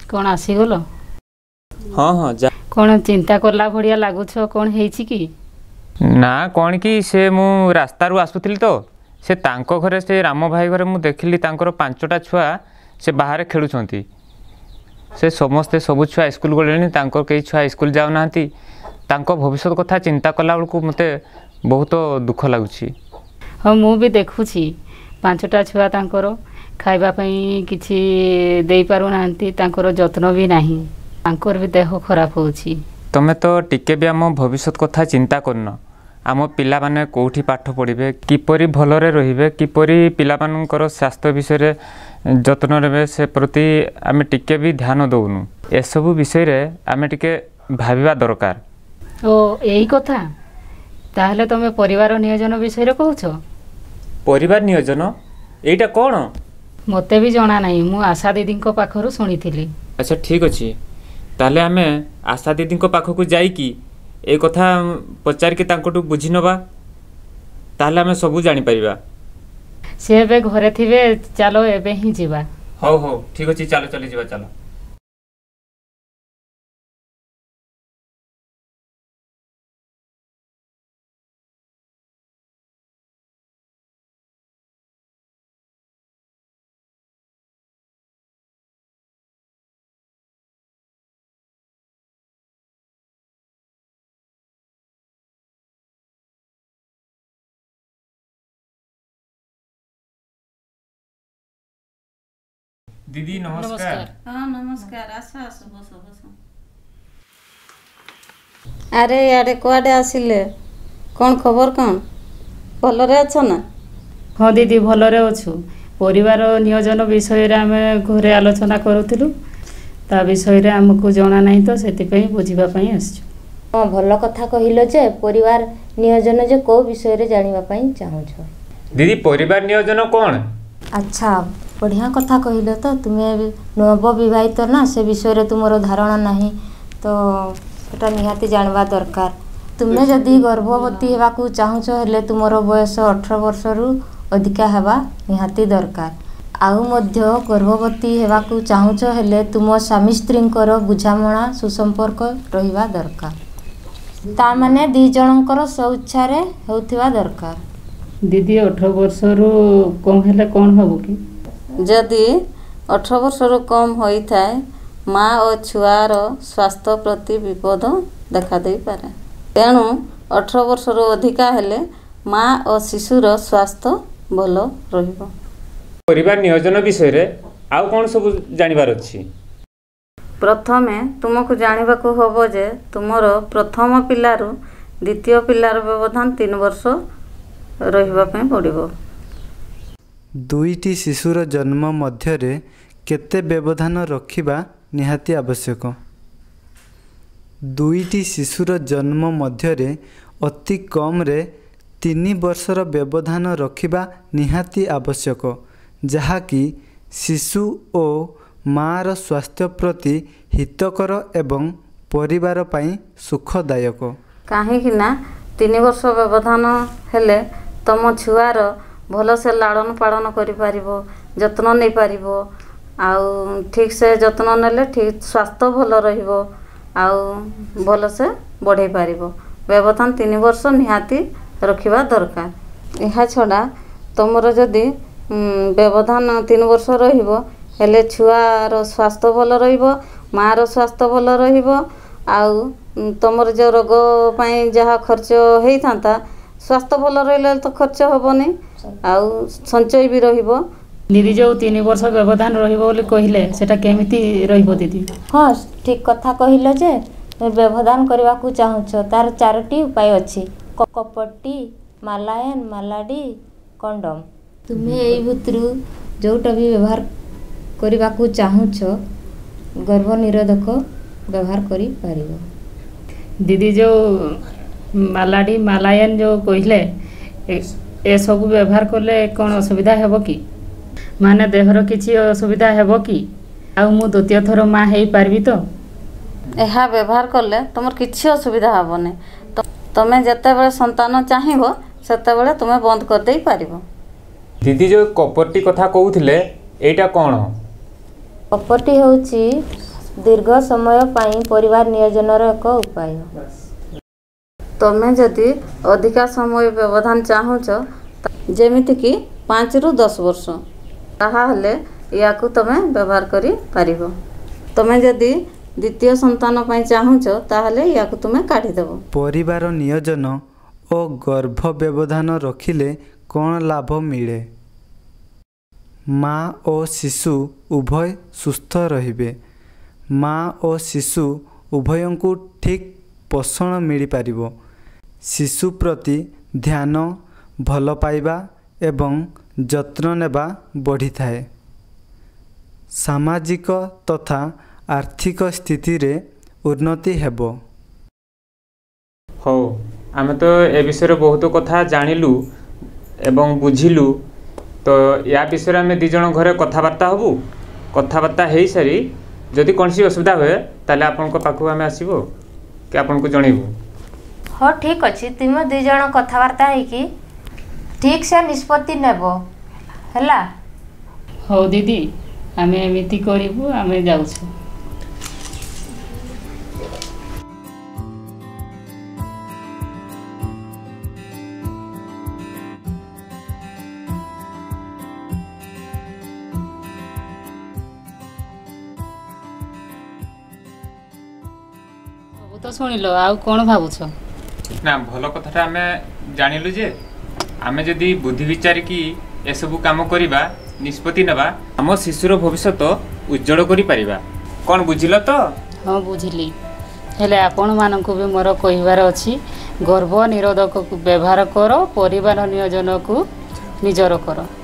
कौन आसीगल? हाँ हाँ जा कौन चिंता करला भड़िया लगुच कौन हेची कि? ना कौन कि से मु रास्तारू आसुथिली तो से तांको घरे से राम भाई घरे मु देखिली तांकर 5टा छुआ से बाहर खेलुछंती से समस्ते सबु छुआ स्कूल गलेनी तांकर कई छुआ स्कूल जाउ नांती तांको भविष्य कथा चिंता कला बेलू मते बहुत दुख लगुछि। हाँ मु भी देखुछि 5टा छुआ तांकर खाइबा पई किछि देई पारु नांती तांकर जत्न भी नाही तांकर भी देह खराब होछि। तमे तो टिके भी आम भविष्य कथा चिंता करन आम पिला माने कोठी पाठ पढ़िबे किपरि भलरे रहिबे किपरि पिला मानकर स्वास्थ्य विषय जत्न नेबे से प्रति आमे टिके भी ध्यान दउनु ए सब विषय रे आमे टिके भाबिबा दरकार। ओ एही कथा ताहले तमे परिवार नियोजन विषय रे कहूछ? परिवार नियोजन एटा कोन? मते भी जणा नाही मु आशा दीदी को पाखरु सुनिथिली। अच्छा ठीक अछि ताहले आमे आशा दीदी को पाखकु जाई कि ए कथा पचार के तांकोटु बुझी नबा ताहले आमे सब जानि परिबा। से एबे घरे थिबे चलो एबे ही जीवा। हो हो ठीक अछि चलो चली जीवा चलो। दीदी नमस्कार। हाँ नमस्कार आस आस बस बस। अरे याडे कुआडे आसिले कौन खबर कौन भलरे अछ ना? हाँ दीदी भलरे अछु परिवार नियोजन विषय रे आमे घरे आलोचना करूथिलु ता विषय रे हमकु जणा नाही तो सेति पई बुझिबा पई आछछु। हाँ भल कथा कहिलो जे परिवार नियोजन जे को विषय रे जानिबा पई चाहू छ। दीदी परिवार नियोजन कोन? अच्छा बढ़िया कथा कहिलो तो तुम्हें नव विवाहित ना से विषय रे तुमरो धारणा नहीं तो सेटा निहाती जानवा दरकार। तुमने जदि गर्भवती हेबा को चाहू छ हेले तुमरो बयस 18 वर्ष रु अधिका हेबा निहाती दरकार। आउ मध्य गर्भवती हेबा को चाहू छ हेले तुम स्वामी स्त्रींकर बुझामणा सुसंपर्क रहिबा दरकार ता माने दी जनकर स्वेच्छा रे होथिबा दरकार। दीदी 18 वर्ष रु कम हेले कोन हबो कि? जदि 18 वर्ष रु कम होई थाए माँ और छुआर स्वास्थ्य प्रति विपद देखा दे पारे तेणु 18 वर्ष रु अधिका हेले माँ और शिशुर स्वास्थ्य भल रहिबो। परिवार नियोजन विषय रे आउ कोन सब जानिबार अछि? प्रथमे तुमको जानिबा को हबो जे तुमर प्रथम पिलारु द्वितीय पिलार व्यवधान 3 वर्ष रहिबा पय पड़िबो। दुईटी शिशुर जन्म मध्यरे केते व्यवधान रखिबा निहाती आवश्यक? दुईटी शिशुर जन्म मध्यरे अति कम रे 3 वर्षर व्यवधान रखिबा निहाती आवश्यक जहाँकि शिशु ओ मार स्वास्थ्य प्रति हितकर एवं परिवार पाई सुखदायक। काहेकि ना 3 वर्ष व्यवधान हेले तम छुआर भल से लालन पालन करि पारिबो जत्न नै पारिबो आउ ठीक से जत्न नेले ठीक स्वास्थ्य भल रहिबो आउ भल से बढ़े पारिबो। व्यवधान 3 वर्ष निहाती रखिबा दरकार। एहा छडा तमरो जदि व्यवधान 3 वर्ष रहिबो हेले छुआर स्वास्थ्य भल रहिबो मार स्वास्थ्य भल रहिबो आउ तमर जो रोग पई जहा खर्च हेई थांता स्वास्थ्य भल रहिले तो खर्च हेबोनी आउ संचय भी रहिबो। दीदी जो 3 वर्ष व्यवधान रहिबो बोली कहिले सेटा केमिति रहिबो दीदी? हाँ ठीक कथा कहिलो जे व्यवधान करबा को चाहू छ तार 4टी उपाय अछि कपट्टी मालायन मालाडी कंडम। तुम्हें एई भुतरु जोटा भी व्यवहार करबा को चाहू छ गर्भ निरोधक व्यवहार करि पारिबो। दीदी जो मालाडी मालायन जो कहिले ए सब व्यवहार करले कौन असुविधा हेबो कि? माने देहर किछि असुविधा हेबो कि? आउ मु द्वितीय थर माँ हेई पारबी तो? एहा व्यवहार करले तुमर किछि असुविधा हेबोनी तमे जते बेले संतान चाहिबो सेते बेले तुमे बंद कर देई पारिबो। दीदी जो कपटी कथा कहउथिले एटा कोन? कपटी होउची ଦୀର୍ଘ ସମୟ ପାଇଁ ପରିବାର ନିୟୋଜନର ଏକ ଉପାୟ। ତମେ ଯଦି ଅଧିକା ସମୟ ବ୍ୟବଧାନ ଚାହୁଁଛ, ଯେମିତିକି 5ରୁ 10 ବର୍ଷ, ତାହେଲେ ୟାକୁ ତମେ ବ୍ୟବହାର କରିପାରିବ। ତମେ ଯଦି ଦ୍ୱିତୀୟ ସନ୍ତାନ ପାଇଁ ଚାହୁଁଛ, ତାହେଲେ ୟାକୁ ତୁମେ କାଢ଼ିଦେବ। ପରିବାର ନିୟୋଜନ ଓ ଗର୍ଭ ବ୍ୟବଧାନ ରଖିଲେ କ'ଣ ଲାଭ ମିଳେ? ମା ଓ ଶିଶୁ ଉଭୟ ସୁସ୍ଥ ରହିବେ। ମା ଓ ଶିଶୁ ଉଭୟଙ୍କୁ ଠିକ୍ ପୋଷଣ ମିଳିପାରିବ। ଶିଶୁ ପ୍ରତି ଧ୍ୟାନ, ଭଲ ପାଇବା ଏବଂ ଯତ୍ନ ନେବା ବଢ଼ିଥାଏ। ସାମାଜିକ ତଥା ଆର୍ଥିକ ସ୍ଥିତିରେ ଉନ୍ନତି ହେବ। ହଉ, ଆମେ ତ ଏ ବିଷୟରେ ବହୁତ କଥା ଜାଣିଲୁ ଏବଂ ବୁଝିଲୁ। ତ ୟା ବିଷୟରେ ଆମେ 2 ଜଣ ଘରେ କଥାବାର୍ତ୍ତା ହେବୁ। କଥାବାର୍ତ୍ତା ହେଇସାରି ଯଦି କୌଣସି ଅସୁବିଧା ହୁଏ, ତାହେଲେ ଆପଣଙ୍କ ପାଖକୁ ଆମେ ଆସିବୁ କି ଆପଣଙ୍କୁ ଜଣେଇବୁ। ହଁ ଠିକ୍ ଅଛି, ତୁମେ 2 ଜଣ କଥାବାର୍ତ୍ତା ହେଇକି ଠିକ୍ ସେ ନିଷ୍ପତ୍ତି ନେବ, ହେଲା? ହଉ ଦିଦି, ଆମେ ଏମିତି କରିବୁ, ଆମେ ଯାଉଛୁ। ସବୁ ତ ଶୁଣିଲ, ଆଉ କ'ଣ ଭାବୁଛ? ନା, ଭଲ କଥାଟା ଆମେ ଜାଣିଲୁ ଯେ ଆମେ ଯଦି ବୁଦ୍ଧି ବିଚାରିକି ଏସବୁ କାମ କରିବା, ନିଷ୍ପତ୍ତି ନେବା, ଆମ ଶିଶୁର ଭବିଷ୍ୟତ ଉଜ୍ଜଳ କରିପାରିବା। କ'ଣ ବୁଝିଲ ତ? ହଁ ବୁଝିଲି। ହେଲେ ଆପଣମାନଙ୍କୁ ବି ମୋର କହିବାର ଅଛି, ଗର୍ଭ ନିରୋଧକକୁ ବ୍ୟବହାର କର, ପରିବାର ନିୟୋଜନକୁ ନିଜର କର।